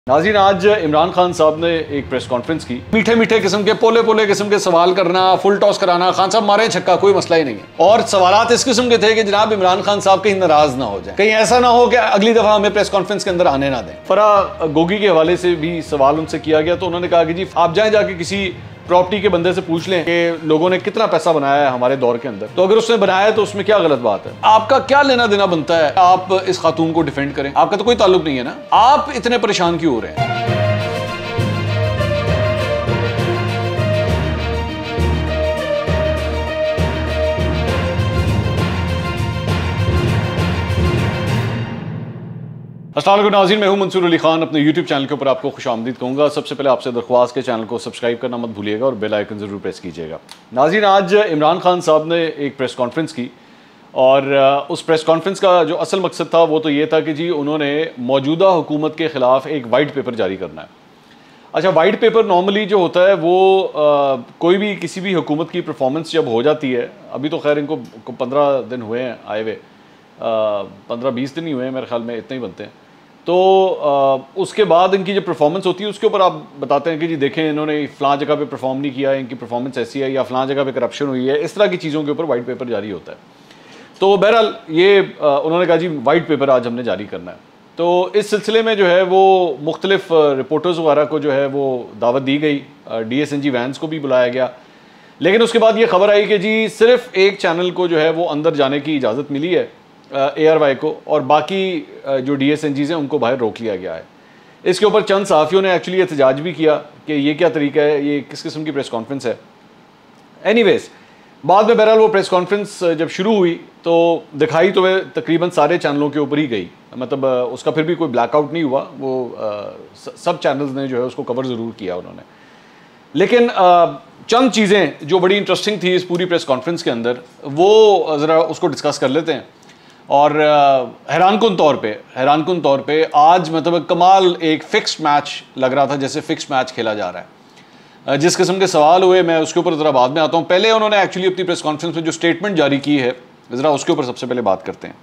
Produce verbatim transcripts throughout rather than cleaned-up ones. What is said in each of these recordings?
नाज़रीन, आज इमरान खान साहब ने एक प्रेस कॉन्फ्रेंस की। मीठे मीठे किस्म के पोले पोले किस्म के सवाल करना, फुल टॉस कराना, खान साहब मारे छक्का, कोई मसला ही नहीं है। और सवालात इस किस्म के थे कि जनाब इमरान खान साहब कहीं नाराज ना हो जाए, कहीं ऐसा ना हो कि अगली दफा हमें प्रेस कॉन्फ्रेंस के अंदर आने ना दें। फरा गोगी के हवाले से भी सवाल उनसे किया गया तो उन्होंने कहा कि जी आप जाए जाके किसी प्रॉपर्टी के बंदे से पूछ लें कि लोगों ने कितना पैसा बनाया है हमारे दौर के अंदर, तो अगर उसने बनाया है तो उसमें क्या गलत बात है? आपका क्या लेना देना बनता है आप इस खातून को डिफेंड करें? आपका तो कोई ताल्लुक नहीं है ना, आप इतने परेशान क्यों हो रहे हैं? अस्सलाम वालेकुम नाज़रीन, मैं हूं मंसूर अली खान। अपने यूट्यूब चैनल के ऊपर आपको खुशामदीद कहूँगा। सबसे पहले आपसे दरख्वास्त के चैनल को सब्सक्राइब करना मत भूलिएगा और बेल आइकन ज़रूर प्रेस कीजिएगा। नाज़रीन, आज इमरान खान साहब ने एक प्रेस कॉन्फ्रेंस की और उस प्रेस कॉन्फ्रेंस का जो असल मकसद था वो तो ये था कि जी उन्होंने मौजूदा हुकूमत के ख़िलाफ़ एक वाइट पेपर जारी करना है। अच्छा, वाइट पेपर नॉर्मली जो होता है वो आ, कोई भी किसी भी हुकूमत की परफॉर्मेंस जब हो जाती है, अभी तो खैर इनको पंद्रह दिन हुए हैं आए हुए, पंद्रह बीस दिन ही हुए हैं मेरे ख्याल में, इतने ही बनते हैं। तो आ, उसके बाद इनकी जो परफॉर्मेंस होती है उसके ऊपर आप बताते हैं कि जी देखें इन्होंने फ़लाँ जगह पे परफॉर्म नहीं किया, इनकी परफॉर्मेंस ऐसी है, या फ़लाँ जगह पे करप्शन हुई है। इस तरह की चीज़ों के ऊपर वाइट पेपर जारी होता है। तो बहरहाल ये आ, उन्होंने कहा जी वाइट पेपर आज हमने जारी करना है। तो इस सिलसिले में जो है वो मुख्तलिफ रिपोर्टर्स वगैरह को जो है वो दावत दी गई, डी एस एन जी वैन्स को भी बुलाया गया। लेकिन उसके बाद ये खबर आई कि जी सिर्फ एक चैनल को जो है वो अंदर जाने की इजाज़त मिली है, ए आर वाई को, और बाकी जो डी एस एन जीज़ हैं उनको बाहर रोक लिया गया है। इसके ऊपर चंद सहाफ़ियों ने एक्चुअली एहतजाज भी किया कि ये क्या तरीका है, ये किस किस्म की प्रेस कॉन्फ्रेंस है। एनीवेज, बाद में बहरहाल वो प्रेस कॉन्फ्रेंस जब शुरू हुई तो दिखाई तो वह तकरीबन सारे चैनलों के ऊपर ही गई, मतलब उसका फिर भी कोई ब्लैकआउट नहीं हुआ, वो आ, सब चैनल्स ने जो है उसको कवर ज़रूर किया उन्होंने। लेकिन आ, चंद चीज़ें जो बड़ी इंटरेस्टिंग थी इस पूरी प्रेस कॉन्फ्रेंस के अंदर, वो ज़रा उसको डिस्कस कर लेते हैं। और हैरानकुन तौर पे हैरानकुन तौर पे आज मतलब कमाल एक फ़िक्स्ड मैच लग रहा था, जैसे फ़िक्स्ड मैच खेला जा रहा है। जिस किस्म के सवाल हुए मैं उसके ऊपर ज़रा बाद में आता हूँ। पहले उन्होंने एक्चुअली अपनी प्रेस कॉन्फ्रेंस में जो स्टेटमेंट जारी की है ज़रा उसके ऊपर सबसे पहले बात करते हैं।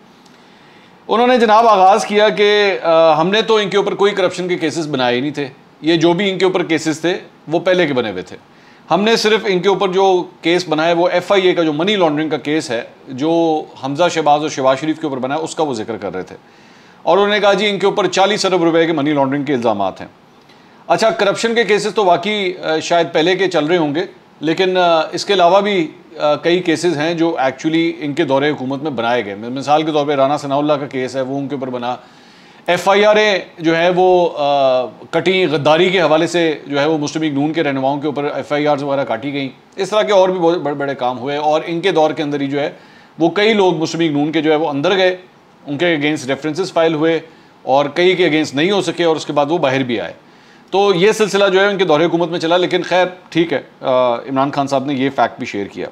उन्होंने जनाब आगाज़ किया कि हमने तो इनके ऊपर कोई करप्शन के केसेस बनाए ही नहीं थे, ये जो भी इनके ऊपर केसेस थे वो पहले के बने हुए थे। हमने सिर्फ इनके ऊपर जो केस बनाया वो एफ आई ए का जो मनी लॉन्ड्रिंग का केस है, जो हमजा शहबाज और शहबाज शरीफ के ऊपर बनाया, उसका वो जिक्र कर रहे थे। और उन्होंने कहा जी इनके ऊपर चालीस अरब रुपए के मनी लॉन्ड्रिंग के इल्ज़ाम हैं। अच्छा, करप्शन के केसेस तो वाकई शायद पहले के चल रहे होंगे, लेकिन इसके अलावा भी कई केसेस हैं जो एक्चुअली इनके दौरे हुकूमत में बनाए गए। मिसाल के तौर पर राना सनाउल्लाह का केस है, वो उनके ऊपर बना। एफ़ आई आर ए जो है वो आ, कटी गद्दारी के हवाले से जो है वो मुस्लिम लीग नून के रहनुमाओं के ऊपर एफ़ आई आर वगैरह काटी गई। इस तरह के और भी बहुत बड़े बड़े काम हुए और इनके दौर के अंदर ही जो है वो कई लोग मुस्लिम लीग नून के जो है वो अंदर गए, उनके अगेंस्ट रेफरेंसेस फाइल हुए और कई के अगेंस्ट नहीं हो सके और उसके बाद वो बाहर भी आए। तो ये सिलसिला जो है उनके दौरे हुकूमत में चला। लेकिन खैर ठीक है, इमरान खान साहब ने ये फैक्ट भी शेयर किया।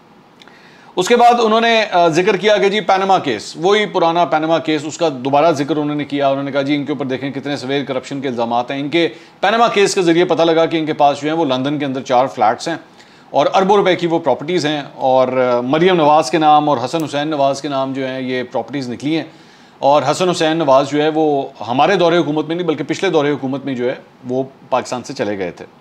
उसके बाद उन्होंने जिक्र किया कि जी पैनामा केस, वही पुराना पैनामा केस, उसका दोबारा जिक्र उन्होंने किया। उन्होंने कहा जी इनके ऊपर देखें कितने सवेर करप्शन के इल्ज़ाम हैं। इनके पैनामा केस के ज़रिए पता लगा कि इनके पास जो है वो लंदन के अंदर चार फ्लैट्स हैं और अरबों रुपए की वो प्रॉपर्टीज़ हैं, और मरियम नवाज़ के नाम और हसन हुसैन नवाज़ के नाम जो हैं ये प्रॉपर्टीज़ निकली हैं। और हसन हुसैन नवाज़ जो है वो हमारे दौरे हुकूमत में नहीं बल्कि पिछले दौरे हुकूमत में जो है वो पाकिस्तान से चले गए थे।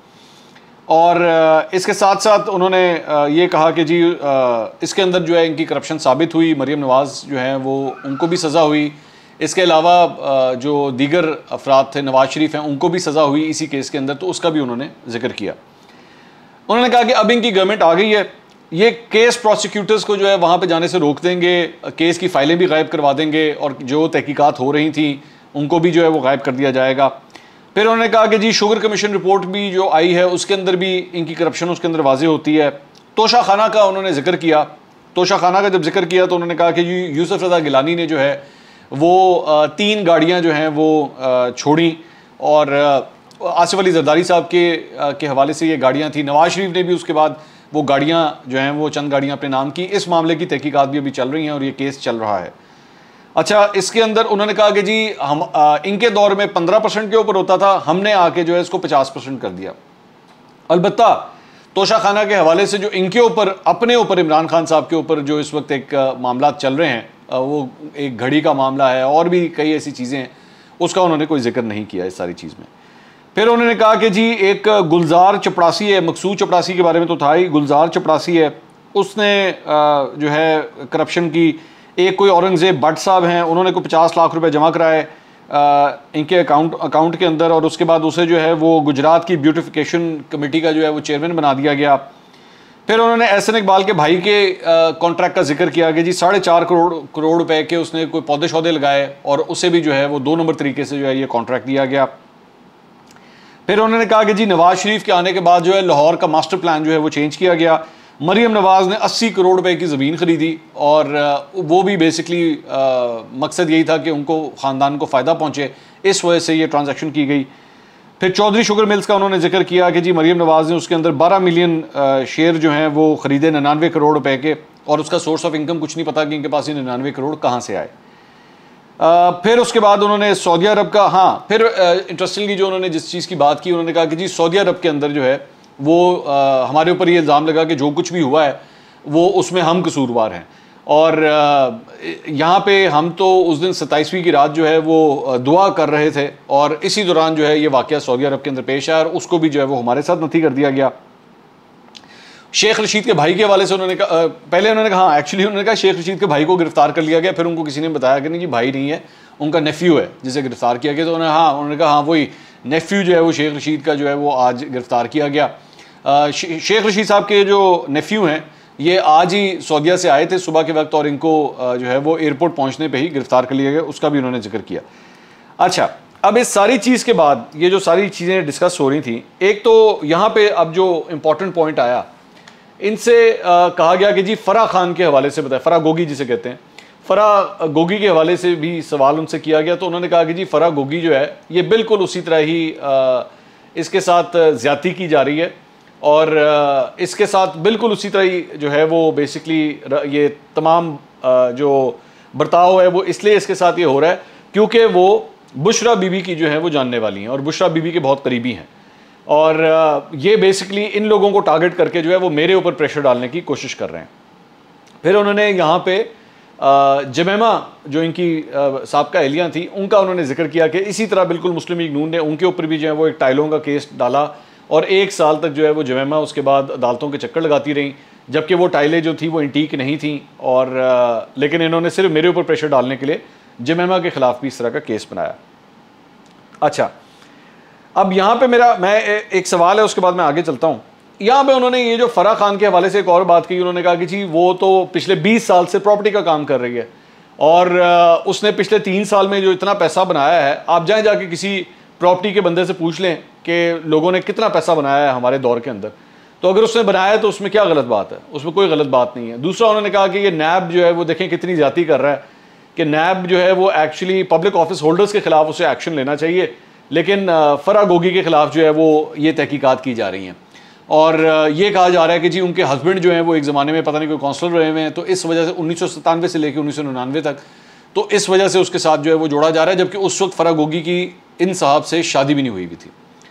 और इसके साथ साथ उन्होंने ये कहा कि जी इसके अंदर जो है इनकी करप्शन साबित हुई, मरियम नवाज़ जो है वो उनको भी सज़ा हुई। इसके अलावा जो दीगर अफराद थे, नवाज़ शरीफ हैं, उनको भी सज़ा हुई इसी केस के अंदर, तो उसका भी उन्होंने जिक्र किया। उन्होंने कहा कि अब इनकी गवर्नमेंट आ गई है, ये केस प्रोसिक्यूटर्स को जो है वहाँ पर जाने से रोक देंगे, केस की फ़ाइलें भी गायब करवा देंगे और जो तहकीकात हो रही थी उनको भी जो है वो गायब कर दिया जाएगा। फिर उन्होंने कहा कि जी शुगर कमीशन रिपोर्ट भी जो आई है उसके अंदर भी इनकी करप्शन उसके अंदर वाज़ेह होती है। तोशा खाना का उन्होंने जिक्र किया। तोशा खाना का जब जिक्र किया तो उन्होंने कहा कि जी यूसुफ रज़ा गिलानी ने जो है वो तीन गाड़ियां जो हैं वो छोड़ी और आसिफ अली जरदारी साहब के के हवाले से ये गाड़ियां थी। नवाज शरीफ ने भी उसके बाद वो गाड़ियाँ जो हैं वो चंद गाड़ियाँ अपने नाम की। इस मामले की तहकीकात भी अभी चल रही हैं और ये केस चल रहा है। अच्छा, इसके अंदर उन्होंने कहा कि जी हम आ, इनके दौर में पंद्रह परसेंट के ऊपर होता था, हमने आके जो है इसको पचास परसेंट कर दिया। अलबत्ता तोशा खाना के हवाले से जो इनके ऊपर अपने ऊपर इमरान खान साहब के ऊपर जो इस वक्त एक मामला चल रहे हैं, वो एक घड़ी का मामला है और भी कई ऐसी चीज़ें हैं, उसका उन्होंने कोई जिक्र नहीं किया इस सारी चीज़ में। फिर उन्होंने कहा कि जी एक गुलजार चपड़ासी है, मकसूद चपड़ासी के बारे में तो था ही, गुलजार चपड़ासी है, उसने जो है करप्शन की, एक कोई औरंगज़ेब भट्ट साहब हैं, उन्होंने कोई पचास लाख रुपए जमा कराए इनके अकाउंट अकाउंट के अंदर, और उसके बाद उसे जो है वो गुजरात की ब्यूटिफिकेशन कमेटी का जो है वो चेयरमैन बना दिया गया। फिर उन्होंने एहसन इकबाल के भाई के कॉन्ट्रैक्ट का जिक्र किया कि जी साढ़े चार करोड़ करोड़ रुपए के उसने कोई पौधे शौधे लगाए, और उसे भी जो है वो दो नंबर तरीके से जो है ये कॉन्ट्रैक्ट दिया गया। फिर उन्होंने कहा कि जी नवाज शरीफ के आने के बाद जो है लाहौर का मास्टर प्लान जो है वो चेंज किया गया। मरीम नवाज़ ने अस्सी करोड़ रुपए की ज़मीन ख़रीदी, और वो भी बेसिकली मकसद यही था कि उनको ख़ानदान को फ़ायदा पहुँचे, इस वजह से ये ट्रांजैक्शन की गई। फिर चौधरी शुगर मिल्स का उन्होंने जिक्र किया कि जी मरीम नवाज़ ने उसके अंदर बारह मिलियन शेयर जो हैं वो ख़रीदे निन्यानवे करोड़ रुपए के, और उसका सोर्स ऑफ इनकम कुछ नहीं पता कि इनके पास ये निन्यानवे करोड़ कहाँ से आए। Uh, फिर उसके बाद उन्होंने सऊदी अरब का, हाँ फिर इंटरेस्टिंगली uh, जो उन्होंने जिस चीज़ की बात की, उन्होंने कहा कि जी सऊदी अरब के अंदर जो है वो uh, हमारे ऊपर ये इल्ज़ाम लगा कि जो कुछ भी हुआ है वो उसमें हम कसूरवार हैं, और uh, यहाँ पे हम तो उस दिन सत्ताईसवीं की रात जो है वो uh, दुआ कर रहे थे, और इसी दौरान जो है ये वाक़या सऊदी अरब के अंदर पेश आया, और उसको भी जो है वो हमारे साथ नथी कर दिया गया। शेख रशीद के भाई के हवाले से उन्होंने कहा, पहले उन्होंने कहा हाँ एक्चुअली उन्होंने कहा शेख रशीद के भाई को गिरफ्तार कर लिया गया, फिर उनको किसी ने बताया कि नहीं जी भाई नहीं है, उनका नेफ्यू है जिसे गिरफ्तार किया गया। तो उन्होंने हाँ उन्होंने कहा हाँ वही नेफ्यू जो है वो शेख रशीद का जो है वो आज गिरफ्तार किया गया। शेख रशीद साहब के जो नेफ्यू हैं ये आज ही सऊदीया से आए थे सुबह के वक्त, और इनको जो है वो एयरपोर्ट पहुँचने पर ही गिरफ्तार कर लिया गया, उसका भी उन्होंने जिक्र किया। अच्छा, अब इस सारी चीज़ के बाद ये जो सारी चीज़ें डिस्कस हो रही थी, एक तो यहाँ पर अब जो इम्पोर्टेंट पॉइंट आया, इनसे कहा गया कि जी फ़राह खान के हवाले से बताए, फ़राह गोगी जिसे कहते हैं, फ़राह गोगी के हवाले से भी सवाल उनसे किया गया। तो उन्होंने कहा कि जी फ़राह गोगी जो है ये बिल्कुल उसी तरह ही आ, इसके साथ ज़्यादती की जा रही है, और आ, इसके साथ बिल्कुल उसी तरह ही जो है वो बेसिकली ये तमाम आ, जो बर्ताव है वो इसलिए इसके साथ ये हो रहा है क्योंकि वो बुशरा बीबी की जो है वो जानने वाली हैं, और बुशरा बीबी के बहुत करीबी हैं, और ये बेसिकली इन लोगों को टारगेट करके जो है वो मेरे ऊपर प्रेशर डालने की कोशिश कर रहे हैं। फिर उन्होंने यहाँ पे जमेमा जो इनकी साबका एहलियाँ थी उनका उन्होंने जिक्र किया कि इसी तरह बिल्कुल मुस्लिम लीग नून ने उनके ऊपर भी जो है वो एक टाइलों का केस डाला, और एक साल तक जो है वो जमेमा उसके बाद अदालतों के चक्कर लगाती रहीं, जबकि वो टाइलें जो थी वो इंटीक नहीं थी, और लेकिन इन्होंने सिर्फ मेरे ऊपर प्रेशर डालने के लिए जमेमा के ख़िलाफ़ भी इस तरह का केस बनाया। अच्छा, अब यहाँ पे मेरा मैं एक सवाल है, उसके बाद मैं आगे चलता हूँ। यहाँ पे उन्होंने ये जो फ़राह खान के हवाले से एक और बात की, उन्होंने कहा कि जी वो तो पिछले बीस साल से प्रॉपर्टी का काम कर रही है, और उसने पिछले तीन साल में जो इतना पैसा बनाया है, आप जाएँ जाके किसी प्रॉपर्टी के बंदे से पूछ लें कि लोगों ने कितना पैसा बनाया है हमारे दौर के अंदर, तो अगर उसने बनाया है तो उसमें क्या गलत बात है, उसमें कोई गलत बात नहीं है। दूसरा उन्होंने कहा कि ये नैब जो है वो देखें कितनी ज़्यादती कर रहा है, कि नैब जो है वो एक्चुअली पब्लिक ऑफिस होल्डर्स के ख़िलाफ़ उसे एक्शन लेना चाहिए, लेकिन फ़राह गोगी के ख़िलाफ़ जो है वो ये तहकीकात की जा रही हैं, और ये कहा जा रहा है कि जी उनके हस्बैंड जो हैं वो एक ज़माने में पता नहीं कोई काउंसलर रहे हुए हैं, तो इस वजह से उन्नीस सौ सत्तानवे से लेकर उन्नीस सौ निन्यानवे तक, तो इस वजह से उसके साथ जो है वो जोड़ा जा रहा है, जबकि उस वक्त फ़राह गोगी की इन साहब से शादी भी नहीं हुई हुई थी।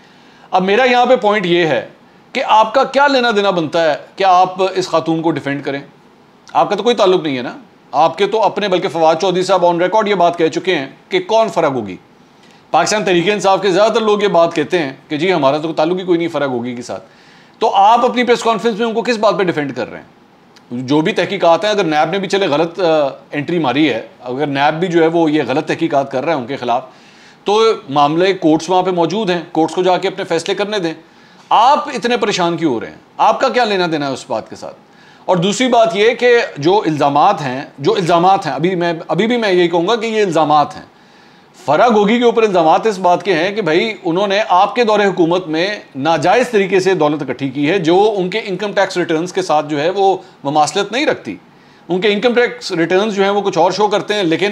अब मेरा यहाँ पे पॉइंट ये है कि आपका क्या लेना देना बनता है कि आप इस खातून को डिफेंड करें, आपका तो कोई ताल्लुक नहीं है ना, आपके तो अपने, बल्कि फवाद चौधरी साहब ऑन रिकॉर्ड ये बात कह चुके हैं कि कौन फ़राह गोगी। पाकिस्तान तहरीक इंसाफ के ज़्यादातर लोग ये बात कहते हैं कि जी हमारा तो ताल्लुक ही कोई नहीं फ़राह गोगी के साथ, तो आप अपनी प्रेस कॉन्फ्रेंस में उनको किस बात पे डिफेंड कर रहे हैं? जो भी तहकीकात हैं, अगर नैब ने भी चले गलत एंट्री मारी है, अगर नैब भी जो है वो ये गलत तहकीकात कर रहा है उनके खिलाफ, तो मामले कोर्ट्स वहाँ पे मौजूद हैं, कोर्ट्स को जाके अपने फैसले करने दें। आप इतने परेशान क्यों हो रहे हैं? आपका क्या लेना देना है उस बात के साथ? और दूसरी बात ये कि जो इल्ज़ामात हैं जो इल्ज़ामात हैं अभी मैं अभी भी मैं यही कहूँगा कि ये इल्ज़ामात हैं, फ़राह गोगी के ऊपर इल्ज़ामात इस बात के हैं कि भाई उन्होंने आपके दौरे हुकूमत में नाजायज़ तरीके से दौलत इकट्ठी की है, जो उनके इनकम टैक्स रिटर्न्स के साथ जो है वो ममासलत नहीं रखती। उनके इनकम टैक्स रिटर्न्स जो हैं वो कुछ और शो करते हैं, लेकिन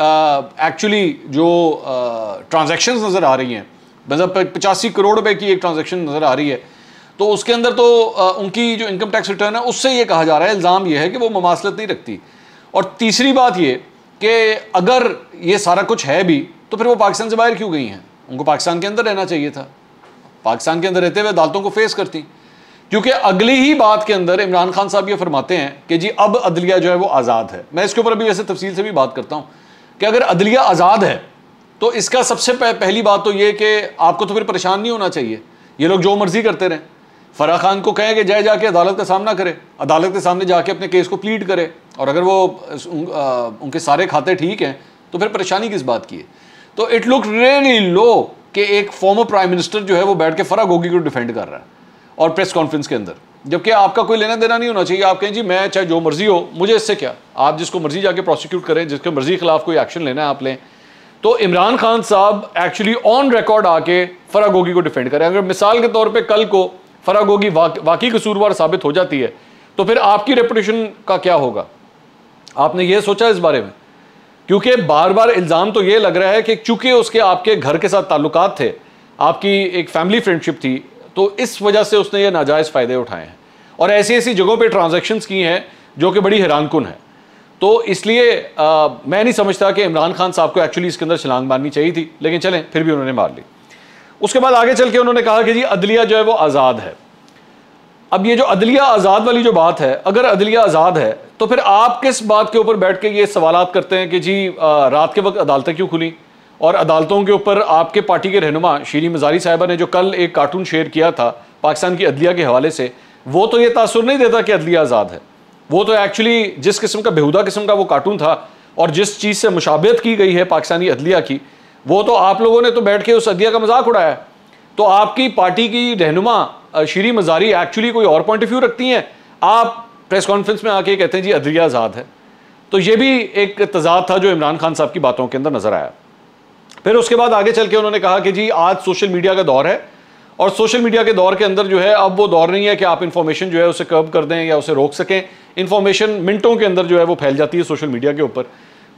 एक्चुअली uh, जो ट्रांजैक्शंस uh, नज़र आ रही हैं, मतलब पचासी करोड़ रुपए की एक ट्रांजैक्शन नज़र आ रही है, तो उसके अंदर तो uh, उनकी जो इनकम टैक्स रिटर्न है उससे ये कहा जा रहा है, इल्ज़ाम ये है कि वो ममासलत नहीं रखती। और तीसरी बात ये कि अगर ये सारा कुछ है भी तो फिर वो पाकिस्तान से बाहर क्यों गई हैं? उनको पाकिस्तान के अंदर रहना चाहिए था, पाकिस्तान के अंदर रहते हुए अदालतों को फेस करती, क्योंकि अगली ही बात के अंदर इमरान खान साहब ये फरमाते हैं कि जी अब अदलिया जो है वो आज़ाद है। मैं इसके ऊपर अभी वैसे तफसील से भी बात करता हूँ कि अगर अदलिया आज़ाद है तो इसका सबसे पहली बात तो ये कि आपको तो फिर परेशान नहीं होना चाहिए, ये लोग जो मर्जी करते रहें। फराह खान को कहें कि जाए जाके अदालत का सामना करे, अदालत के सामने जाके अपने केस को प्लीड करे, और अगर वो उन, आ, उनके सारे खाते ठीक हैं तो फिर परेशानी किस बात की है। तो इट लुक रियली लो कि एक फॉर्मर प्राइम मिनिस्टर जो है वो बैठ के फराह गोगी को डिफेंड कर रहा है और प्रेस कॉन्फ्रेंस के अंदर, जबकि आपका कोई लेना देना नहीं होना चाहिए। आप कहें जी मैं चाहे जो मर्जी हो, मुझे इससे क्या, आप जिसको मर्जी जाके प्रोसिक्यूट करें, जिसके मर्जी खिलाफ कोई एक्शन लेना है आप लें। तो इमरान खान साहब एक्चुअली ऑन रिकॉर्ड आके फराह गोगी को डिफेंड करें। अगर मिसाल के तौर पे कल को फराह गोगी वाकई कसूरवार साबित हो जाती है तो फिर आपकी रेपुटेशन का क्या होगा? आपने ये सोचा इस बारे में? क्योंकि बार बार इल्ज़ाम तो ये लग रहा है कि चूंकि उसके आपके घर के साथ ताल्लुकात थे, आपकी एक फैमिली फ्रेंडशिप थी, तो इस वजह से उसने ये नाजायज़ फ़ायदे उठाए हैं और ऐसी ऐसी जगहों पे ट्रांजैक्शंस की हैं जो कि बड़ी हैरानकुन है। तो इसलिए आ, मैं नहीं समझता कि इमरान खान साहब को एक्चुअली इसके अंदर छलांग मारनी चाहिए थी, लेकिन चलें फिर भी उन्होंने मार ली। उसके बाद आगे चल के उन्होंने कहा कि जी अदलिया जो है वो आज़ाद है। अब ये जो अदलिया आज़ाद वाली जो बात है, अगर अदलिया आज़ाद है तो फिर आप किस बात के ऊपर बैठ के ये सवालात करते हैं कि जी आ, रात के वक्त अदालतें क्यों खुली, और अदालतों के ऊपर आपके पार्टी के रहनुमा शीरीन मज़ारी साहिबा ने जो कल एक कार्टून शेयर किया था पाकिस्तान की अदलिया के हवाले से, वो तो ये तासुर नहीं देता कि अदलिया आज़ाद है। वो तो एक्चुअली जिस किस्म का बेहुदा किस्म का वो कार्टून था और जिस चीज़ से मुशाबहत की गई है पाकिस्तानी अदलिया की, वो तो आप लोगों ने तो बैठ के उस अदलिया का मजाक उड़ाया। तो आपकी पार्टी की रहनुमा शीरीन मज़ारी एक्चुअली कोई और पॉइंट ऑफ व्यू रखती हैं, आप प्रेस कॉन्फ्रेंस में आके कहते हैं जी अदलिया आज़ाद है। तो ये भी एक तजाद था जो इमरान खान साहब की बातों के अंदर नजर आया। फिर उसके बाद आगे चल के उन्होंने कहा कि जी आज सोशल मीडिया का दौर है, और सोशल मीडिया के दौर के अंदर जो है अब वो दौर नहीं है कि आप इंफॉर्मेशन जो है उसे कर्ब कर दें या उसे रोक सकें। इंफॉर्मेशन मिनटों के अंदर जो है वो फैल जाती है सोशल मीडिया के ऊपर।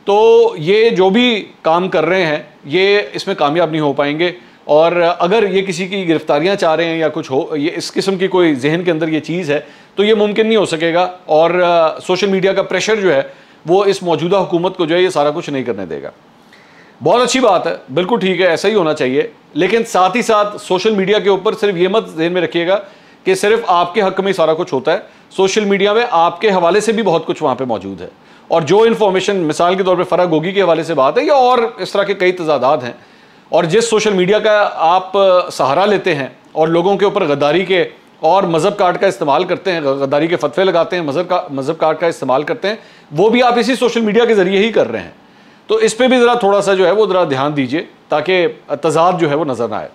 तो ये जो भी काम कर रहे हैं ये इसमें कामयाब नहीं हो पाएंगे, और अगर ये किसी की गिरफ्तारियां चाह रहे हैं या कुछ हो, ये इस किस्म की कोई जहन के अंदर ये चीज़ है तो ये मुमकिन नहीं हो सकेगा। और सोशल मीडिया का प्रेशर जो है वो इस मौजूदा हुकूमत को जो है ये सारा कुछ नहीं करने देगा। बहुत अच्छी बात है, बिल्कुल ठीक है, ऐसा ही होना चाहिए। लेकिन साथ ही साथ सोशल मीडिया के ऊपर सिर्फ ये मत ध्यान में रखिएगा कि सिर्फ आपके हक में ही सारा कुछ होता है। सोशल मीडिया में आपके हवाले से भी बहुत कुछ वहाँ पे मौजूद है, और जो इन्फॉर्मेशन मिसाल के तौर पे फराह गोगी के हवाले से बात है या और इस तरह के कई तजादात हैं, और जिस सोशल मीडिया का आप सहारा लेते हैं और लोगों के ऊपर गद्दारी के और मज़हब कार्ड का इस्तेमाल करते हैं, गद्दारी के फतवे लगाते हैं, मज़हब का मज़हब कार्ड का इस्तेमाल करते हैं, वो भी आप इसी सोशल मीडिया के ज़रिए ही कर रहे हैं। तो इस पर भी ज़रा थोड़ा सा जो है वो ज़रा ध्यान दीजिए ताकि तजाद जो है वो नज़र ना आए।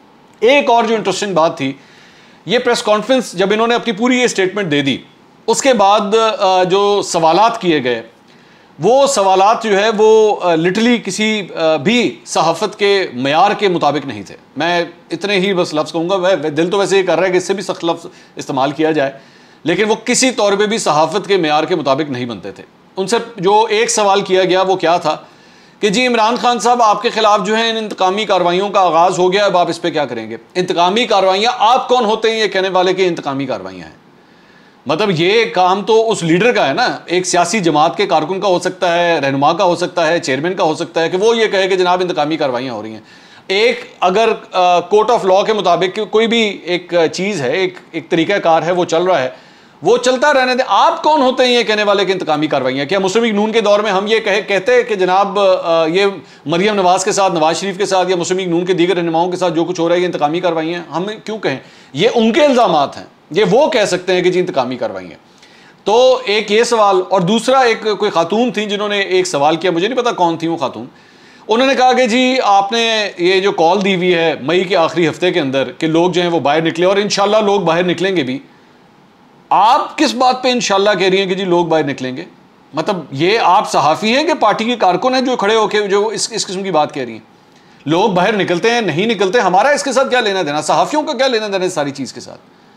एक और जो इंटरेस्टिंग बात थी, ये प्रेस कॉन्फ्रेंस जब इन्होंने अपनी पूरी ये स्टेटमेंट दे दी, उसके बाद जो सवालात किए गए वो सवालात जो है वो लिटरली किसी भी सहाफ़त के मयार के मुताबिक नहीं थे। मैं इतने ही बस लफ्ज़ कहूँगा, मैं दिल तो वैसे ये कर रहा है कि इससे भी सख्त लफ्ज़ इस्तेमाल किया जाए, लेकिन वो किसी तौर पे भी सहाफ़त के मयार के मुताबिक नहीं बनते थे। उनसे जो एक सवाल किया गया वो क्या था कि जी इमरान खान साहब आपके खिलाफ जो है इन इंतकामी कार्रवाइयों का आगाज़ हो गया, अब आप इस पर क्या करेंगे? इंतकामी कार्रवाइयाँ, आप कौन होते हैं ये कहने वाले कि इंतकामी कार्रवाइयाँ हैं? मतलब ये काम तो उस लीडर का है ना, एक सियासी जमात के कारकुन का हो सकता है, रहनुमा का हो सकता है, चेयरमैन का हो सकता है कि वो ये कहे कि जनाब इंतकामी कार्रवाइयाँ हो रही हैं। एक अगर कोर्ट ऑफ लॉ के मुताबिक कोई भी एक चीज़ है, एक एक तरीक़ाकार है, वो चल रहा है, वो चलता रहने दें। आप कौन होते हैं ये कहने वाले कि इंतकामी कार्रवाइयाँ? क्या मुस्लिम लीग नून के दौर में हम ये कहे कहते हैं कि जनाब ये मरियम नवाज़ के साथ, नवाज शरीफ के साथ या मुस्लिम लीग नून के दीगर रहनुमाओं के साथ जो कुछ हो रहा है ये इंतकामी कार्रवाइयाँ? हम क्यों कहें? ये उनके इल्ज़ामात हैं, ये वो कह सकते हैं कि जी इंतकामी कार्रवाइयाँ। तो एक ये सवाल, और दूसरा एक कोई खातून थी जिन्होंने एक सवाल किया, मुझे नहीं पता कौन थी वो खातून। उन्होंने कहा कि जी आपने ये जो कॉल दी हुई है मई के आखिरी हफ्ते के अंदर कि लोग जो हैं वो बाहर निकले, और इंशाल्लाह लोग बाहर निकलेंगे भी, आप किस बात पे इंशाल्लाह कह रही हैं कि जी लोग बाहर निकलेंगे? मतलब ये आप सहाफ़ी हैं कि पार्टी के कारकुन हैं जो खड़े होकर जो इस इस किस्म की बात कह रही हैं? लोग बाहर निकलते हैं नहीं निकलते, हमारा इसके साथ क्या लेना देना? सहाफ़ियों का क्या लेना देना इस सारी चीज़ के साथ?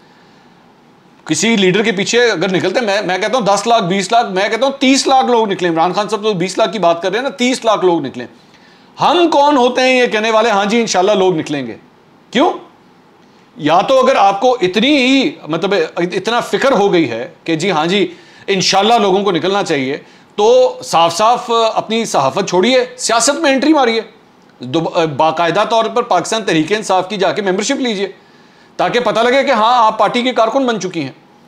किसी लीडर के पीछे अगर निकलते हैं, मैं मैं कहता हूँ दस लाख बीस लाख, मैं कहता हूँ तीस लाख लोग निकले। इमरान खान साहब तो बीस लाख की बात कर रहे हैं ना, तीस लाख लोग निकले। हम कौन होते हैं ये कहने वाले हाँ जी इंशाल्लाह लोग निकलेंगे? क्यों? या तो अगर आपको इतनी ही मतलब इतना फिक्र हो गई है कि जी हाँ जी इंशाल्लाह लोगों को निकलना चाहिए, तो साफ साफ अपनी सहाफत छोड़िए, सियासत में एंट्री मारिए, बाकायदा तौर पर पाकिस्तान तहरीक-ए-इंसाफ की जाके मेंबरशिप लीजिए ताकि पता लगे कि हाँ आप पार्टी के कारकुन बन चुकी हैं।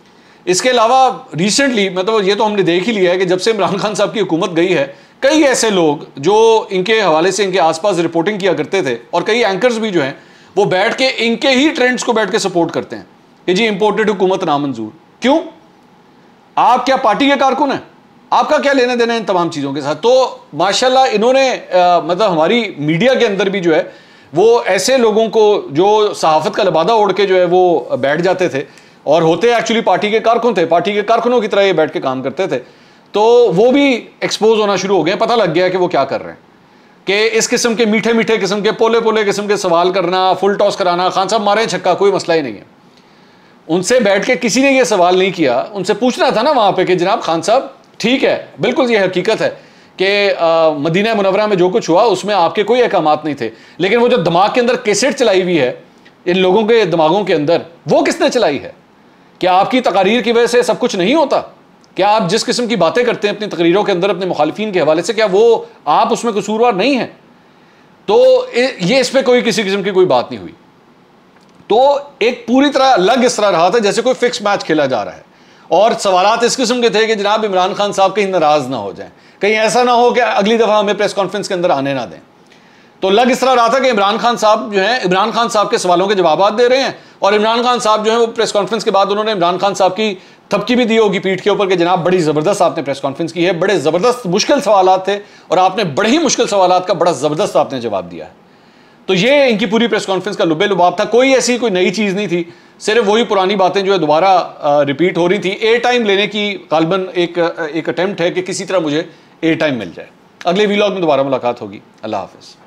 इसके अलावा रिसेंटली मतलब ये तो हमने देख ही लिया है कि जब से इमरान खान साहब की हुकूमत गई है, कई ऐसे लोग जो इनके हवाले से इनके आसपास रिपोर्टिंग किया करते थे और कई एंकर्स भी जो हैं वो बैठ के इनके ही ट्रेंड्स को बैठ के सपोर्ट करते हैं कि जी इंपोर्टेड हुकूमत नामंजूर। क्यों? आप क्या पार्टी के कारकुन हैं? आपका क्या लेने देना इन तमाम चीज़ों के साथ? तो माशाल्लाह इन्होंने आ, मतलब हमारी मीडिया के अंदर भी जो है वो ऐसे लोगों को जो सहाफ़त का लबादा ओढ़ के जो है वो बैठ जाते थे और होते एक्चुअली पार्टी के कारकुन थे, पार्टी के कारकुनों की तरह ये बैठ के काम करते थे, तो वो भी एक्सपोज होना शुरू हो गए। पता लग गया कि वो क्या कर रहे हैं, कि इस किस्म के मीठे मीठे किस्म के पोले पोले किस्म के सवाल करना, फुल टॉस कराना, खान साहब मारे छक्का, कोई मसला ही नहीं है। उनसे बैठ के किसी ने ये सवाल नहीं किया, उनसे पूछना था ना वहाँ पे कि जनाब खान साहब ठीक है, बिल्कुल ये हकीकत है कि मदीना मुनव्वरा में जो कुछ हुआ उसमें आपके कोई अहकामात नहीं थे, लेकिन वो जो दिमाग के अंदर कैसेट चलाई हुई है इन लोगों के दिमागों के अंदर, वो किसने चलाई है? क्या आपकी तकारीर की वजह से सब कुछ नहीं होता? क्या आप जिस किस्म की बातें करते हैं अपनी तकरीरों के अंदर अपने मुखालिफिन के हवाले से, क्या वो आप उसमें कसूरवार नहीं है? तो ये इस पर कोई किसी किस्म की कोई बात नहीं हुई। तो एक पूरी तरह अलग इस तरह रहा था जैसे कोई फिक्स मैच खेला जा रहा है और सवालात इस किस्म के थे कि जनाब इमरान खान साहब कहीं नाराज ना हो जाएं, कहीं ऐसा ना हो कि अगली दफ़ा हमें प्रेस कॉन्फ्रेंस के अंदर आने ना दें। तो लग इस तरह रहा था कि इमरान खान साहब जो है इमरान खान साहब के सवालों के जवाब दे रहे हैं और इमरान खान साहब जो है वो प्रेस कॉन्फ्रेंस के बाद उन्होंने इमरान खान साहब की थपकी भी दी होगी पीठ के ऊपर कि जनाब बड़ी ज़बरदस्त आपने प्रेस कॉन्फ्रेंस की है, बड़े ज़बरदस्त मुश्किल सवालात थे और आपने बड़े ही मुश्किल सवालात का बड़ा ज़बरदस्त आपने जवाब दिया है। तो ये इनकी पूरी प्रेस कॉन्फ्रेंस का लुबे लुबाब था, कोई ऐसी कोई नई चीज़ नहीं थी, सिर्फ वही पुरानी बातें जो है दोबारा रिपीट हो रही थी। ए टाइम लेने की गालबन एक एक अटेम्प्ट है कि किसी तरह मुझे ए टाइम मिल जाए। अगले वीलॉग में दोबारा मुलाकात होगी। अल्लाह हाफ़िज़।